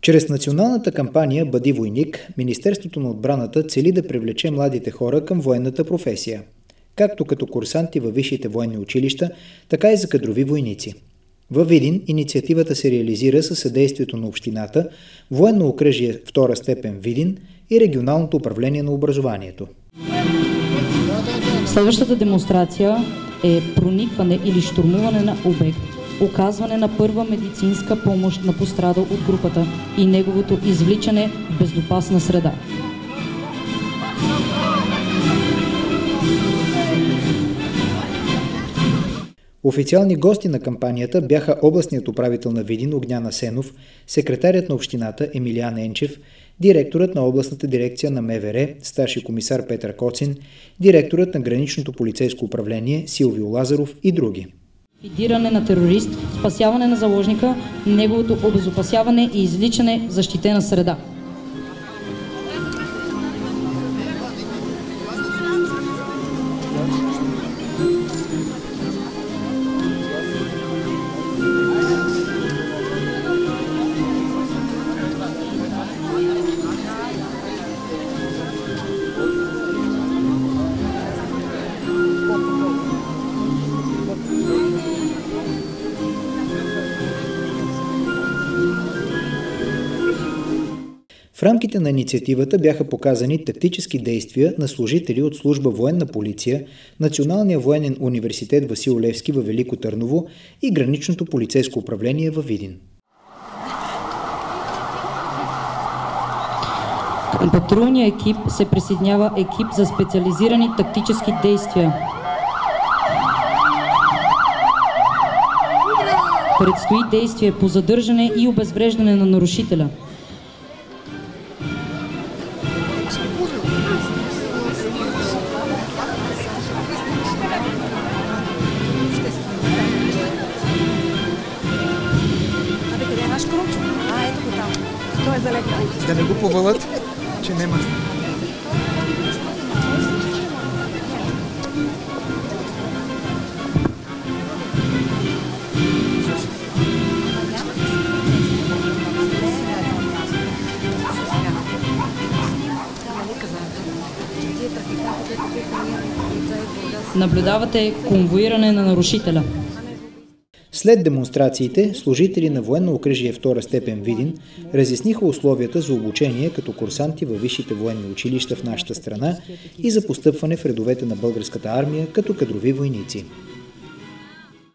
Чрез националната кампания «Бъди войник», Министерството на отбраната цели да привлече младите хора към военната професия, както като курсанти във висшите военни училища, така и за кадрови войници. Във Видин инициативата се реализира със съдействието на общината, Военно окръжие втора степен Видин и Регионалното управление на образованието. Следващата демонстрация е проникване или щурмуване на обект, оказване на първа медицинска помощ на пострадал от групата и неговото извличане в безопасна среда. Официални гости на кампанията бяха областният управител на Видин Огнян Асенов, секретарят на общината Емилиан Енчев, директорът на областната дирекция на МВР, старши комисар Петър Коцин, директорът на граничното полицейско управление Силвио Лазаров и други. Ликвидиране на терорист, спасяване на заложника, неговото обезопасяване и извличане в защитена среда. В рамките на инициативата бяха показани тактически действия на служители от служба военна полиция, Националния военен университет Васил Левски във Велико Търново и граничното полицейско управление във Видин. Към патрулния екип се присъединява екип за специализирани тактически действия. Предстои действие по задържане и обезвреждане на нарушителя. Да не го повалят, че нема. Наблюдавате конвоиране на нарушителя. След демонстрациите, служители на Военно окръжие втора степен Видин разясниха условията за обучение като курсанти във висшите военни училища в нашата страна и за постъпване в редовете на българската армия като кадрови войници.